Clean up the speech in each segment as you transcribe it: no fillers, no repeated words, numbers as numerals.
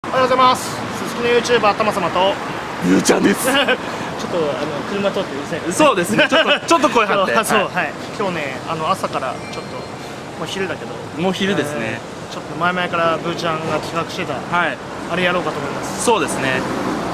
おはようございます。すすきの YouTuber たまさまとゆうちゃんですちょっと車通ってうるさい。 そうですね、ちょっと声張ってそう、はい、今日ね朝からちょっともう昼だけどもう昼ですね、 ちょっと前々からブーちゃんが企画してた、はい、あれやろうかと思います。 そうですね、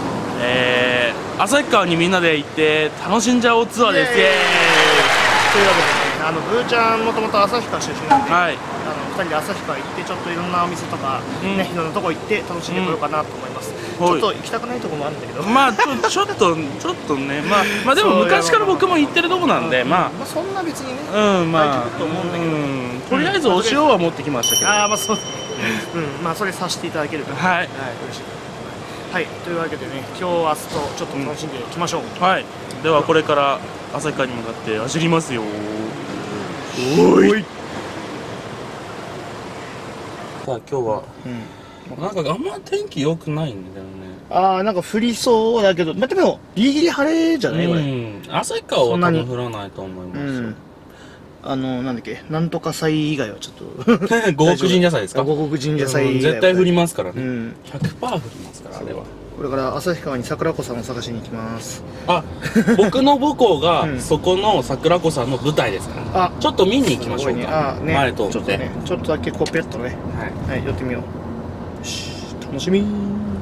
旭川にみんなで行って楽しんじゃおうツアーです。イエーイというわけでね、ブーちゃんもともと旭川出身なんで、 はい、 2人で旭川行ってちょっといろんなお店とか、ね、いろんなとこ行って楽しんでこようかなと思います。ちょっと行きたくないとこもあるんだけど、まあちょっとね、まあでも昔から僕も行ってるとこなんで、まあそんな別にね、 大丈夫と思うんだけど、 とりあえずお塩は持ってきましたけど、 まあそう、まあそれさせていただけると、はい、嬉しい。はい、というわけでね、今日明日とちょっと楽しんでいきましょう。はい、 ではこれから旭川に向かって走りますよ。おーい。さあ今日は、なんかあんま天気良くないんだよね。 なんか降りそうだけど、でもギリギリ晴れじゃないこれ。 旭川は多分降らないと思いますよ。 なんだっけ、なんとか祭以外はちょっと護国神社祭ですか。 護国神社祭絶対降りますからね。100% 降りますからあれは。 これから旭川に桜子さんを探しに行きます。 僕の母校がそこの桜子さんの舞台ですから、ちょっと見に行きましょうか。前とちょっとね、ちょっとだけこうペットね、はい、寄ってみよう。よし、楽しみ。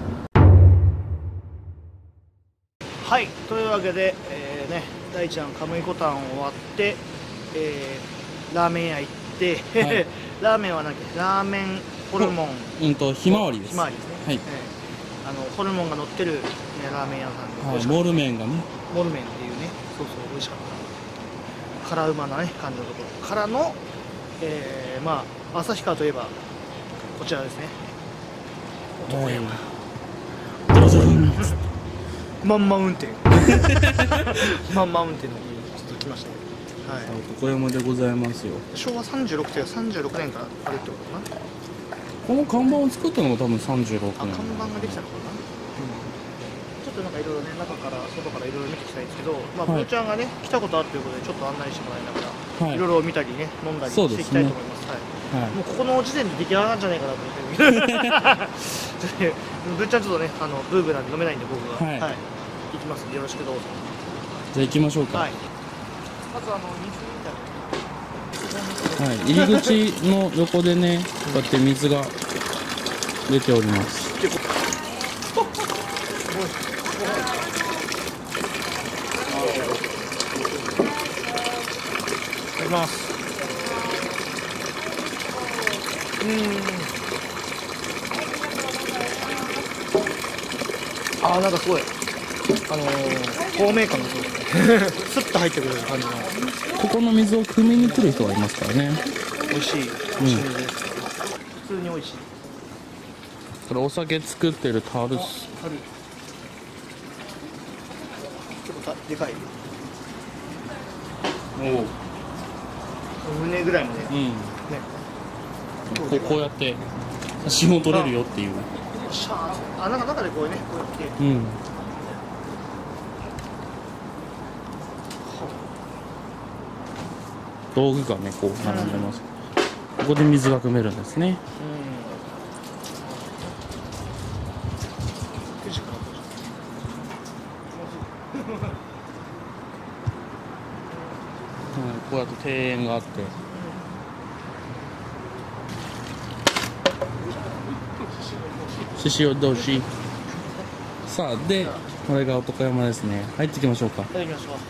はい、というわけでね、大ちゃんカムイコタン終わって、ラーメン屋行って、ラーメンは何だっけ、ラーメンホルモン、 ひまわりです。 ひまわりですね。ホルモンが乗ってる、ラーメン屋さんで、 モルメンがね、 モルメンっていうね、そう美味しかった。辛うまなね感じのところからの、まあ旭川といえばこちらですね。男山。まんま運転。まんま運転の日ちょっと来ました。はい。 男山でございますよ。 昭和36という36年からあるってことかな。 この看板を作ったのが多分36年。 看板ができたのかな。ちょっとなんかいろいろね、中から外からいろいろ見ていきたいんですけど、まあブーちゃんがね来たことあるということでちょっと案内してもらいながら、いろいろ見たりね飲んだりしていきたいと思います。はい。もうここの時点で出来上がるんじゃないかなと思ってる。ブーちゃんちょっとねブーブーなんで飲めないんで僕がはい行きますんでよろしくどうぞ。 じゃあ行きましょうか。はい。 まず水みたいな。 はい、入り口の横でね、こうやって水が出ております。いただきます。なんかすごい透明感がすごいスッと入ってくる感じの。 ここの水を汲みに来る人がいますからね。 美味しい水です。普通に美味しい。 これお酒作ってる樽です。 結構でかい。 お胸ぐらいまでね。 こうやって写真を撮れるよっていう。 なんか中でこうね、こうやって。 道具がねこう並んでます。ここで水が汲めるんですね。こうやって庭園があって、獅子を同士。さあでこれが男山ですね。入っていきましょうか。 入っていきましょう。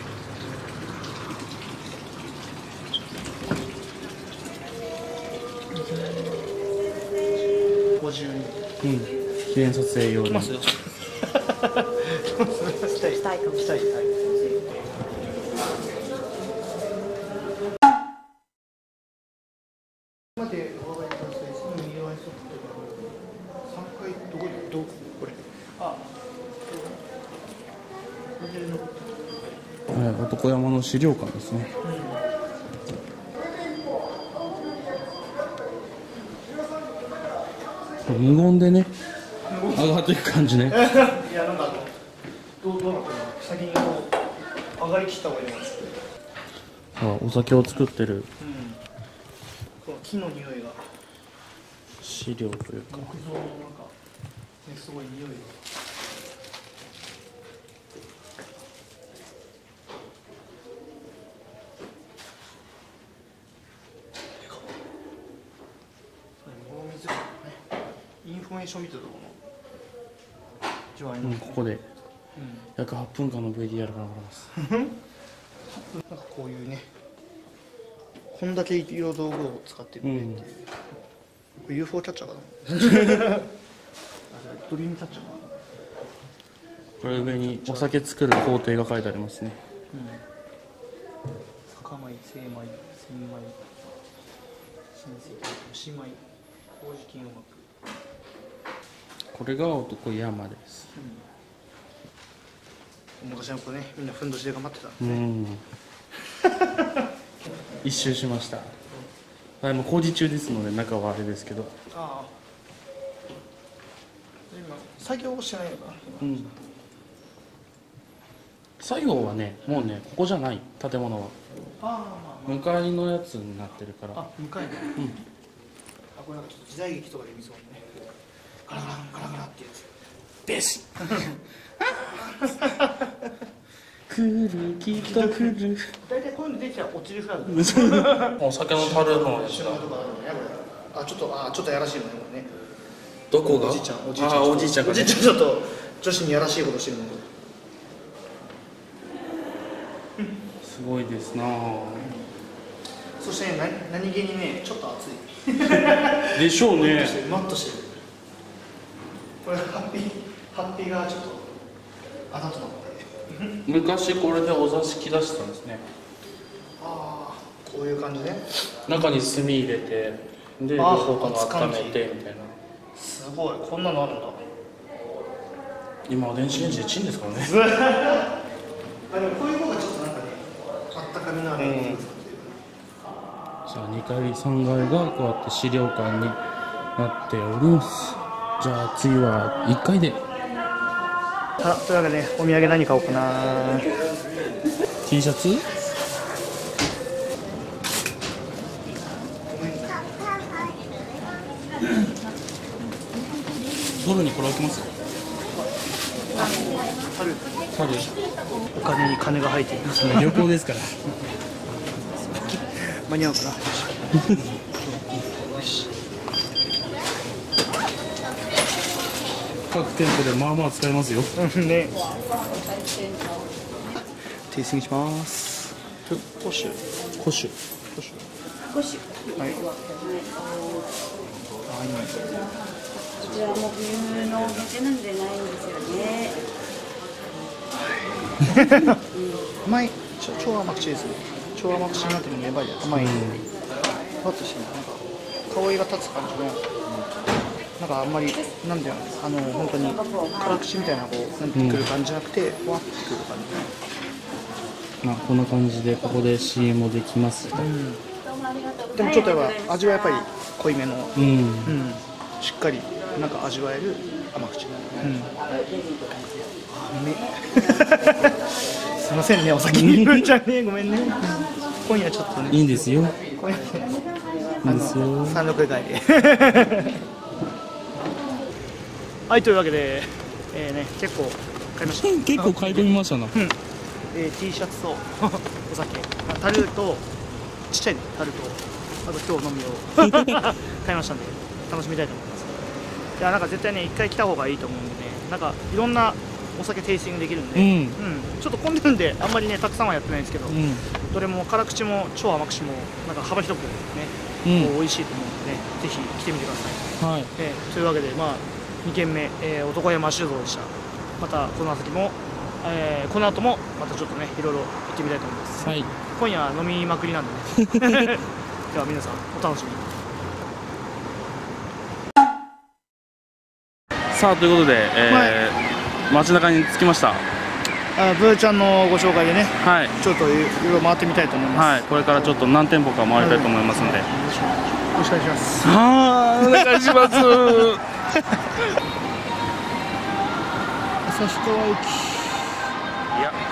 記念撮影用に。 したいかもしたい。待って、お願いします。3階どここれ。 男山の資料館ですね。無言でね上がっていく感じね。 いやなんかどうなってるの？先にこう上がりきった方がいいのかな。 お酒を作ってる、 この木の匂いが資料というか。 木造のすごい匂いが。インフォメーション見てるところのここで約8分間の VTR が流れます。 なんかこういうね、こんだけ色道具を使ってるねっていう、これ UFO キャッチャーかなドリームキャッチャーかな。 これ上にお酒作る工程が書いてありますね。 酒米、精米、千米、新石、牛米、麹菌を巻く。 これが男山です。 昔の子ね、みんなふんどしで頑張ってた。 一周しました。はい、もう工事中ですので中はあれですけど。 ああ。今作業してないのかな。 作業はね、もうね、ここじゃない建物は。向かいのやつになってるから。 あ、向かいね。あ、これなんかちょっと時代劇とかで見そうね。ガラガラガラガラってやつ。 ベシ来るきっと来る。 大体こういうのできたら落ちるフラグ。 お酒の樽のやつだ。 あ、ちょっとやらしいのね、これね。 どこが？ おじいちゃん、 おじいちゃん。 おじいちゃんちょっと女子にやらしいことしてるの。 すごいですな。 そしてね、何気にね、ちょっと熱い。 でしょうね。 マッとしてる。これハッピーがちょっとあだとなって。 昔これでお座敷出したんですね。 ああ、こういう感じね。 中に炭入れて、で両方とも温めてみたいな。 すごい、こんなのあるんだ。 今は電子レンジでチンですからね。 あ、でもこういう方がちょっとなんかね、あったかみのある。 じゃあ2階3階がこうやって資料館になっております。じゃあ次は1階で。 というわけでお土産何買おうかな。 T シャツドルにこれ置きますよ。 春お金に金が入っていますね。 旅行ですから間に合うかな。 各店舗でまあまあ使えますよ。 ね。テイスティングします。コシュ。はい。あ、いいね。 こちらも冬のお店なんでないんですよね。 甘い。超甘口ですね。超甘口になってるのやばいやつ。甘い。ふわっとしてる。なんか香りが立つ感じの。なんかあんまりなんだよ、本当に辛口みたいなこうなってくる感じじゃなくて、ふわってくる感じ。 まあこんな感じでここで CM もできます。 でもちょっとやっぱ味はやっぱり濃いめの、しっかりなんか味わえる甘口。すいませんね、お先に言うんじゃねえ、ごめんね。今夜ちょっとね。 いいんですよ。 今夜いいですよ。 三六会で。はい、というわけで、結構買いました。 結構買い込みましたな。 T シャツとお酒、樽とちっちゃい樽と、あと今日飲みを買いましたんで楽しみたいと思います。いや、なんか絶対ね、一回来た方がいいと思うんでね、なんかいろんなお酒テイスティングできるんで、ちょっと混んでるんであんまりねたくさんはやってないんですけど、どれも辛口も超甘口もなんか幅広くね、美味しいと思うんでね、ぜひ来てみてください。 はい。 というわけで、まあ2軒目、男山酒造でした。またこの先も、この後もまたちょっとねいろいろ行ってみたいと思います。 はい。 今夜は飲みまくりなんでね。では皆さんお楽しみに。 さあということで、街中に着きました。 ブーちゃんのご紹介でね、 はい。 ちょっといろいろ回ってみたいと思います。 はい。これからちょっと何店舗か回りたいと思いますので。 よろしくお願いします。 はい、お願いします。 旭川駅。 いや。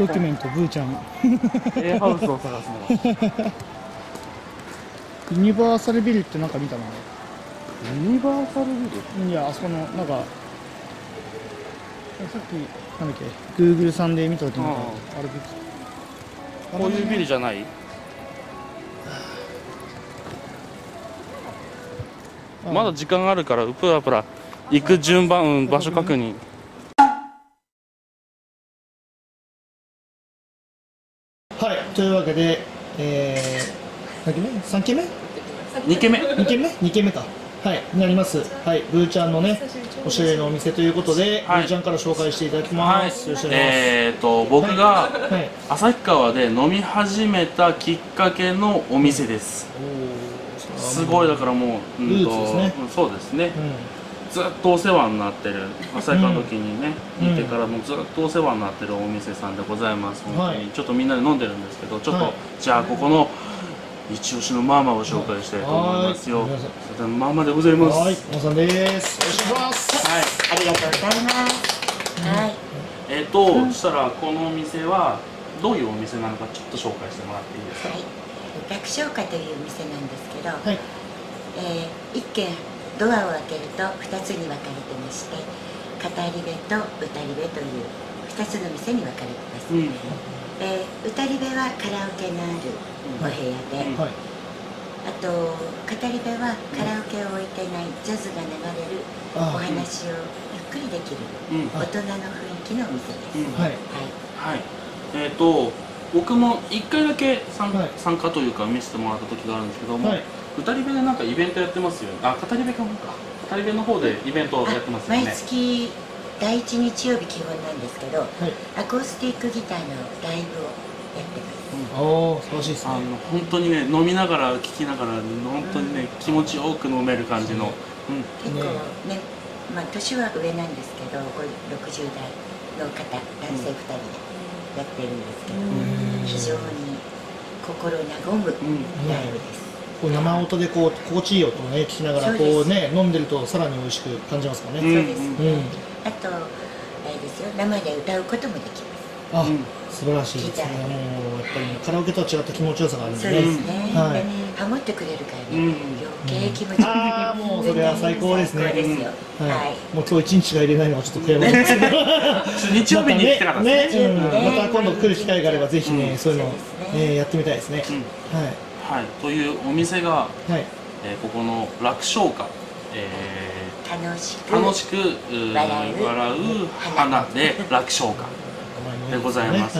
ドキュメントブーちゃんハウスを探すの。 ユニバーサルビルってなんか見たな。 ユニバーサルビル？ いや、あそこのなんかさっきなんだっけ Google さんで見た時にあれビル、 こういうビルじゃない？まだ時間あるからプラプラ行く順番、場所確認。 はい、というわけで、何軒目？3軒目 2軒目 ？2軒目？2軒目か。はい、になります。はい、ブーちゃんのね、おしゃれなお店ということで、 はい、 ブーちゃんから紹介していただきます。よろしくお願いします。 僕が、 はい、 旭川で飲み始めたきっかけのお店です。すごい、だからもう、 ルーツですね。 そうですね。ずっとお世話になってる、旭川の時にね、いてからもずっとお世話になってるお店さんでございます。本当にちょっとみんなで飲んでるんですけど、ちょっと、じゃあここの一押しのママを紹介したいと思いますよ。ママでございます。 はい、ママさんです。お願いします。 はい、ありがとうございます。 はい。したらこのお店はどういうお店なのかちょっと紹介してもらっていいですか。はい。 楽勝家という店なんですけど、 はい、 一軒ドアを開けると2つに分かれてまして、語り部と歌り部という2つの店に分かれてます。歌り部はカラオケのあるお部屋で、あと語り部はカラオケを置いてないジャズが流れるお話をゆっくりできる大人の雰囲気のお店です。はい。 はい。僕も1回だけ参加というか見せてもらった時があるんですけども、歌り部でなんかイベントやってますよね。あ、語り部かなんか。語り部の方でイベントをやってますよね。 毎月第1日曜日基本なんですけど、アコースティックギターのライブをやってます。 おー、素晴らしいですね。 本当にね、飲みながら聴きながら本当にね、気持ちよく飲める感じの。 結構ね、まあ年は上なんですけど、60代の方、男性2人でやってるんですけど、非常に心和むライブです。 生音でこう心地いい音をね聞きながらこうね飲んでるとさらに美味しく感じますかね。 そうですね。あとあれですよ、生で歌うこともできます。 あ、素晴らしいですね。もうやっぱりカラオケとは違った気持ちよさがあるんでね。 そうですね。ハモってくれるからね、余計気持ちいい。 ああ、もうそれは最高ですね。 はい。 もう今日一日が入れないのはちょっと悔やまれますけど。 日曜日に来てなかったですね。 また今度来る機会があればぜひねそういうのやってみたいですね。はい。 はい、というお店が、ここの楽勝家、楽しく笑う花で楽勝家でございます。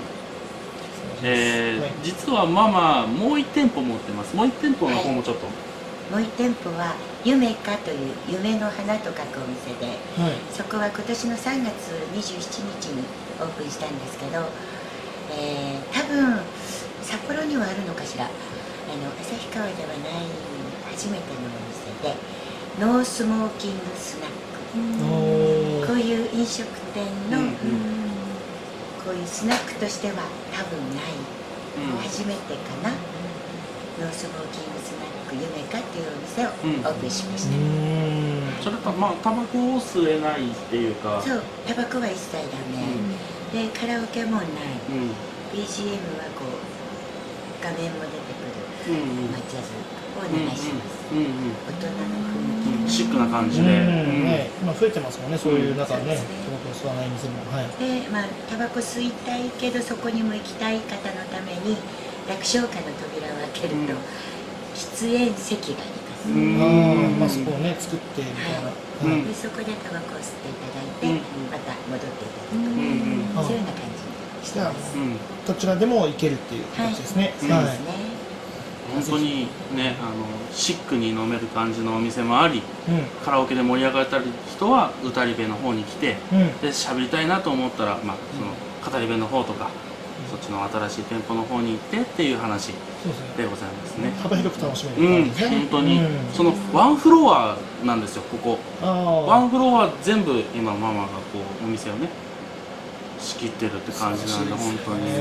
実はママもう1店舗持ってます。もう1店舗の方もちょっと。 もう1店舗は夢花という夢の花と書くお店で、そこは今年の3月27日にオープンしたんですけど、多分札幌にはあるのかしら。旭川ではない初めてのお店でノースモーキングスナック、こういう飲食店のこういうスナックとしては多分ない、初めてかな。ノースモーキングスナック夢花っていうお店をオープンしました。 それかまあタバコを吸えないっていうか。 そう、タバコは一切ダメ、でカラオケもない、BGM はこう画面も出てくるジャズを流します。大人の雰囲気、 シックな感じで、 今増えてますもんね、そういう中ね、タバコを吸わない店も。 で、まあタバコ吸いたいけどそこにも行きたい方のために楽勝家の扉を開けると喫煙席があります。 まあそこをね作ってみたいな。 でそこでタバコを吸っていただいて、また戻っていただくと、そういうような感じにしてます。 どちらでも行けるっていう感じですね。 本当にね、シックに飲める感じのお店もあり、カラオケで盛り上がった人は歌り部の方に来て、で喋りたいなと思ったら、まあその語り部の方とかそっちの新しい店舗の方に行ってっていう話でございますね。 幅広く楽しめる感じですね。 本当にそのワンフロアなんですよ、ここ。ワンフロア全部今ママがこうお店をね仕切ってるって感じなんで、本当に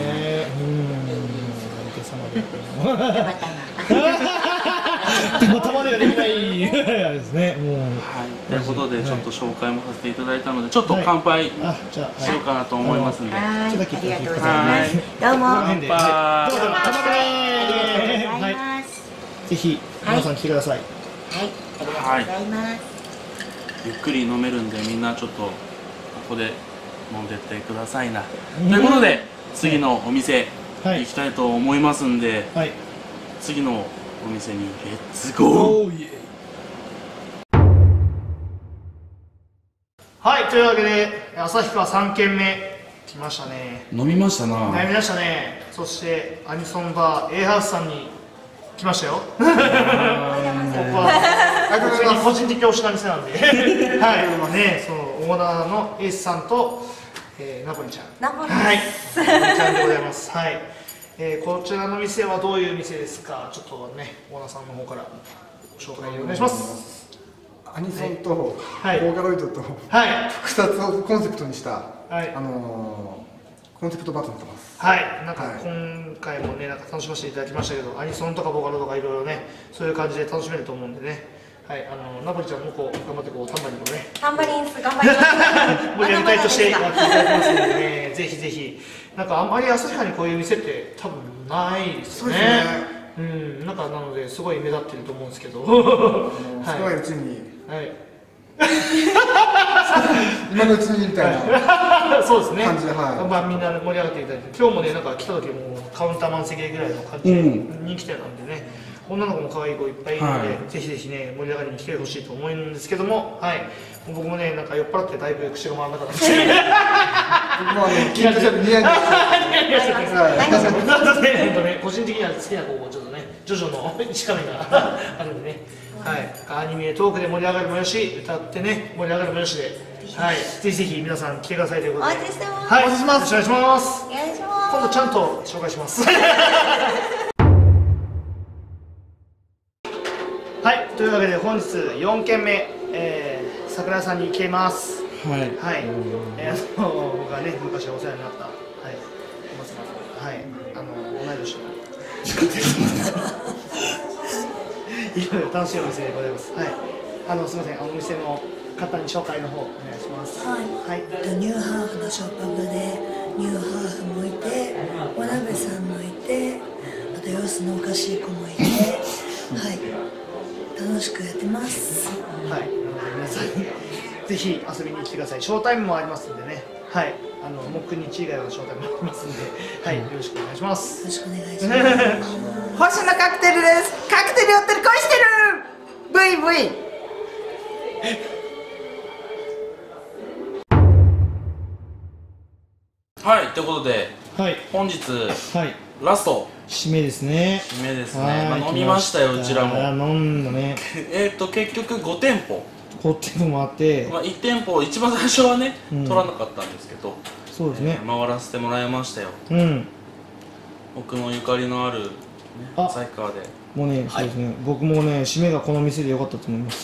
たまたまではできないいやですね、もう。 はい、ということでちょっと紹介もさせていただいたので、ちょっと乾杯しようかなと思いますんで。 はい、ありがとうございます。どうも。 乾杯。 どうぞ、乾杯。ぜひ皆さん来てください。 はい、ありがとうございます。 ゆっくり飲めるんで、みんなちょっとここで飲んでってくださいな。ということで次のお店行きたいと思いますんで、次のお店にレッツゴー。 はい、というわけで旭川3軒目来ましたね。 飲みましたな。 飲みましたね。そしてアニソンバー A ハウスさんに来ましたよ。僕は個人的推しな店なんで、はいね、そのオーナーのエースさんとナポリちゃん、ナポリちゃんでございます。はい。こちらの店はどういう店ですか。ちょっとね、オーナーさんの方から紹介お願いします。 アニソンとボーカロイドと複雑をコンセプトにしたコンセプトバトルになってます。 はい、なんか今回もね、なんか楽しませていただきましたけど、アニソンとかボカロとかいろいろね、そういう感じで楽しめると思うんでね。はい、ナポリちゃんもこう頑張ってこうタンバリンもね、 タンバリンス頑張ります。 盛り上げ隊としてやっていただきますのでね、ぜひぜひ。なんかあんまり旭川にこういう店って多分ないですよね。うん、なんかなのですごい目立ってると思うんですけど、 少ないうちに、今のうちにみたいなそうですね。 感じで、 まあみんな盛り上がっていただいて、今日もねなんか来た時もカウンター満席ぐらいの感じで人気店なんでね、女の子も可愛い子いっぱいいるので、ぜひぜひね盛り上がりに来てほしいと思うんですけども、はい。僕もねなんか酔っ払ってだいぶ口が回らなかったんですけど、 僕も緊張してニヤニヤしてて、個人的には好きな子ちょっとねジョジョの石亀があるんでね、はい。アニメトークで盛り上がるもよし、歌ってね盛り上がるもよしで、はい。ぜひぜひ皆さん来てくださいということで、はい。お願いします。お願いします。今度ちゃんと紹介します。はい、というわけで本日4軒目、桜屋さんに来ています。はい。はい。僕がね昔お世話になった、はい、はい、同い年のいろいろ楽しいお店でございます。はい。すみません、お店の方に紹介の方お願いします。 はい。ニューハーフのショップでニューハーフもいて、お鍋さんもいて、あと様子のおかしい子もいて、はい。楽しくやってます。 はい、なので皆さんぜひ遊びに来てください。ショータイムもありますんでね。はい、木日以外はショータイムもありますんで、はい、よろしくお願いします。 よろしくお願いします。 星野カクテルです。カクテル寄ってる恋してる。ブイブイ。 はい、ということで、本日ラスト。 締めですね。 締めですね。飲みましたよ、うちらも。 飲んだね。 結局5店舗。 5店舗もあって。 1店舗、一番最初はね、取らなかったんですけど。 そうですね。 回らせてもらいましたよ。僕のゆかりのある旭川で。 もうね、そうですね。僕もね、締めがこの店で良かったと思います。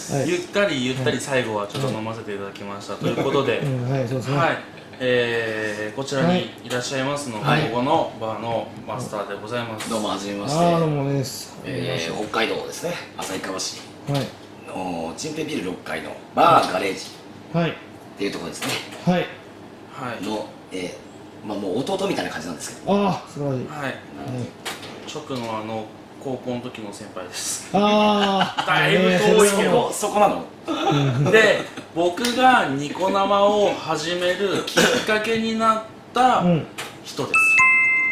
ゆったりゆったり最後はちょっと飲ませていただきましたということで。 はい、そうですね。 こちらにいらっしゃいますのが、ここのバーのマスターでございます。 どうもはじめまして。 どうもです。 北海道ですね、旭川市のチンペビル6階のバーガレージっていうところですね。はい。のもう弟みたいな感じなんですけど。 ああ、素晴らしい。 はい。直の高校の時の先輩です。 だいぶ遠いけど、そこなの。 で、僕がニコ生を始めるきっかけになった人です。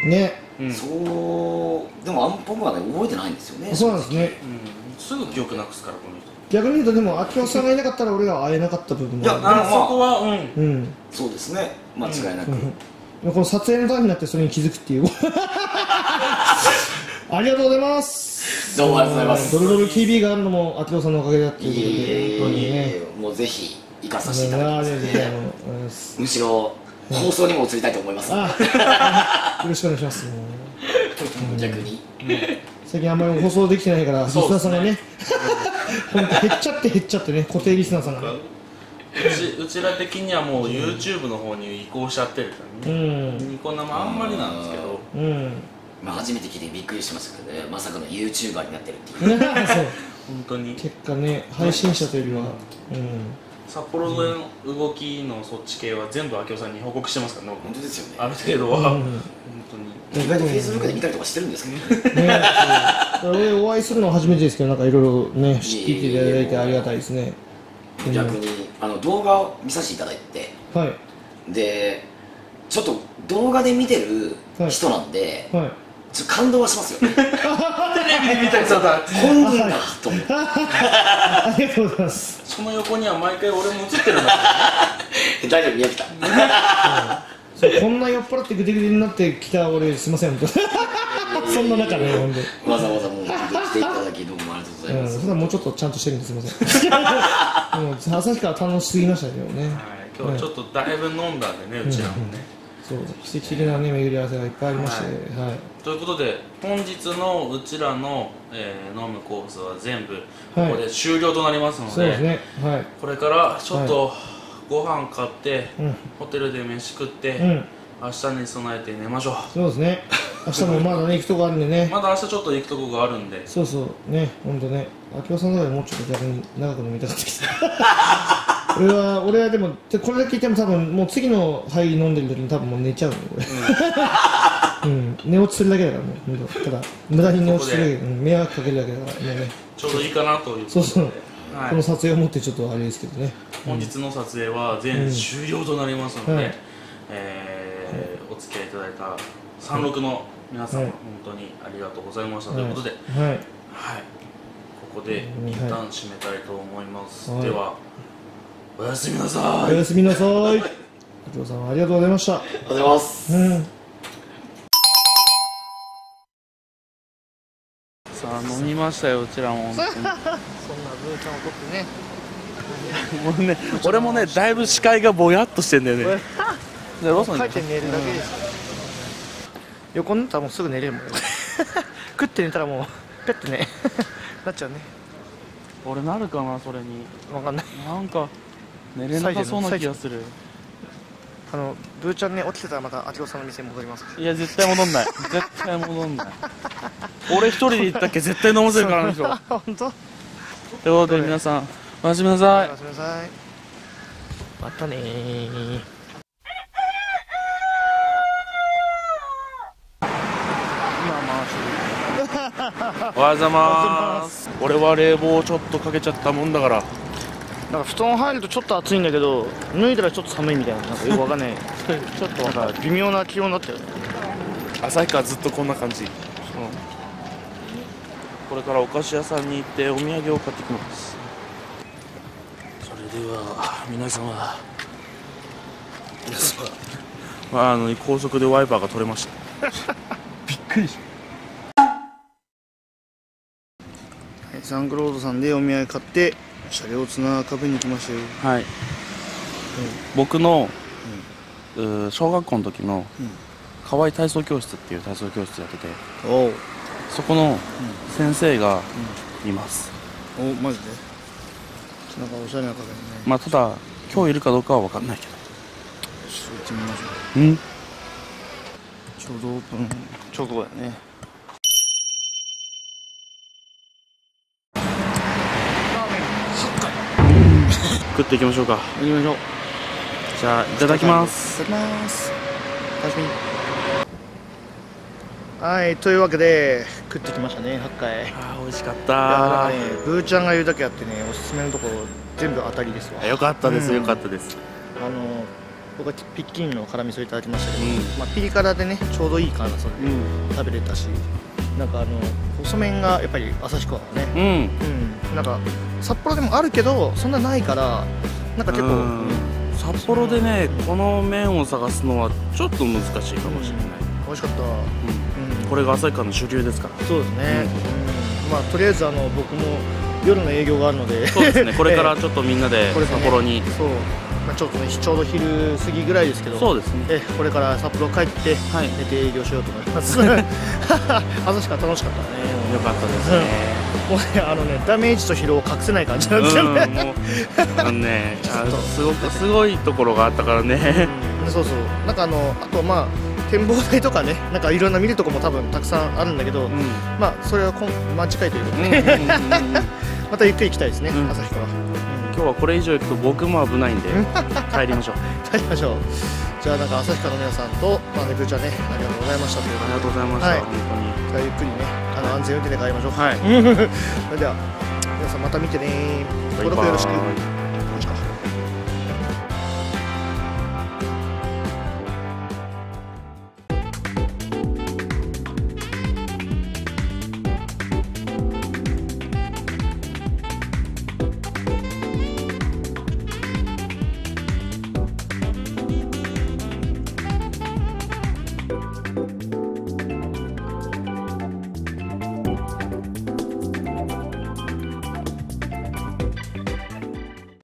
ね。 そう、でも僕はね覚えてないんですよね。 そうなんですね。 すぐ記憶なくすからこの人。 逆に言うとでも秋夫さんがいなかったら俺は会えなかった部分もある。 そこはそうですね、間違いなく。 この撮影の段になってそれに気づくっていう。ありがとうございます。 どうもありがとうございます。 ドルドル TV があるのも秋夫さんのおかげだっていうことで、もうぜひ行かさせていただきます。むしろ放送にも移りたいと思います。よろしくお願いします。 逆に最近あんまり放送できてないからリスナーさんがね、本当減っちゃってね、固定リスナーさんがね。 うちら的にはもう YouTube の方に移行しちゃってるからね。ニコ生あんまりなんですけど。 まあ初めて聞いてびっくりしましたけどね、まさかの YouTuber になってるっていう。 本当に結果ね、配信者というよりは、 札幌の動きのそっち系は全部明夫さんに報告してますからね。 本当ですよね。 ある程度は本当に意外と Facebook で見たりとかしてるんですけどね。俺お会いするのは初めてですけど、なんかいろいろね知っていただいてありがたいですね。 逆に動画を見させていただいて、でちょっと動画で見てる人なんで、ちょっと感動はしますよね。テレビで見た人だ、本人だと思って。 ありがとうございます。 その横には毎回俺も映ってるんだけど。大丈夫、宮城さん。こんな酔っ払ってグデグデになってきた俺すいません。そんな中でほんで。 わざわざもう来ていただきどうもありがとうございます。 それはもうちょっとちゃんとしてるんですいません。もう旭川楽しすぎましたけどね。 今日ちょっとだいぶ飲んだんでね、うちらもね。 そう奇跡的なね巡り合わせがいっぱいありまして、 ということで本日のうちらの、飲むコースは全部ここで終了となりますので、 そうですね、 これからちょっとご飯買って、ホテルで飯食って、明日に備えて寝ましょう。 そうですね、明日もまだね行くとこあるんでね。 まだ明日ちょっと行くとこがあるんで。 そうそうね、本当ね、明夫さんの中でもうちょっと逆に長く飲みたかったです。俺はでもこれだけ聞いても多分もう次の杯飲んでる時に多分もう寝ちゃうのこれ。寝落ちするだけだからもうただ無駄に寝落ちするだけで迷惑かけるだけだからね。 ちょうどいいかなという。 そうそう。この撮影をもってちょっとあれですけどね。 本日の撮影は全終了となりますので、お付き合いいただいた36の皆さん本当にありがとうございましたということで、ここで一旦締めたいと思います。では。おやすみなさい。 おやすみなさい。明夫さんありがとうございました。ありがとうございます。 さあ飲みましたようちらも。そんなブーちゃん怒ってね。もうね、俺もねだいぶ視界がぼやっとしてんだよね。 でローソンに帰って寝るだけです。横に寝たらもうすぐ寝れるもん。食って寝たらもうペッてねなっちゃうね。 俺なるかなそれに。 わかんない。 なんか。寝れなさそうな気がする。 ブーちゃんね起きてたらまた明夫さんの店に戻ります。 いや絶対戻んない。絶対戻んない。俺一人で行ったっけ絶対飲ませるからでしょ。 本当。ということで皆さんおやすみなさい。 おやすみなさい。またねー。 おはようございます。俺は冷房をちょっとかけちゃったもんだから。 なんか布団入るとちょっと暑いんだけど脱いだらちょっと寒いみたいな、なんかよくわかんないちょっとなんか微妙な気温になったよね。 旭川ずっとこんな感じ。これからお菓子屋さんに行ってお土産を買ってきます。それでは皆様高速でワイパーが取れましたびっくりした。 サンクロードさんでお土産買って車両綱壁に行きましたよ。 はい、僕の、小学校の時の河合体操教室っていう体操教室やってて、そこの先生がいます。 お、マジでなんかおしゃれな壁にね。 まあただ今日いるかどうかは分かんないけど、 よし行ってみましょう。 ちょうどオープン直後だね。 食っていきましょうか。 行きましょう。 じゃあいただきます。 いただきます。楽しみに。はい、というわけで食ってきましたね、8回。 あー美味しかった。 ブーちゃんが言うだけあってね、おすすめのところ全部当たりですわ。 よかったです、よかったです。 僕はピッキンの辛味噌いただきましたけど、まあピリ辛でねちょうどいい辛さで食べれたし、なんか細麺がやっぱり旭川はね、なんか札幌でもあるけどそんなないから、なんか結構札幌でねこの麺を探すのはちょっと難しいかもしれない。 美味しかった。 これが旭川の主流ですから。 そうですね。まあとりあえず僕も夜の営業があるので、 そうですね。これからちょっとみんなで札幌に、 そう、まあちょっとねちょうど昼過ぎぐらいですけど、 そうですね。 これから札幌帰って寝て営業しようと思います。旭川楽しかったね。 よかったですね。 もうねダメージと疲労を隠せない感じなんですよね。 すごいところがあったからね。 そうそう。なんかあとまあ展望台とかね、なんかいろんな見るとこも多分たくさんあるんだけど、まあそれは次回ということでまたゆっくり行きたいですね、旭川。 今日はこれ以上行くと僕も危ないんで帰りましょう。 帰りましょう。じゃあなんか旭川の皆さんとねぶーちゃんね、ありがとうございましたということで。 ありがとうございました。本当に。 じゃあゆっくりね、安全運転で帰りましょう。 はい。 それでは皆さんまた見てね。登録よろしく。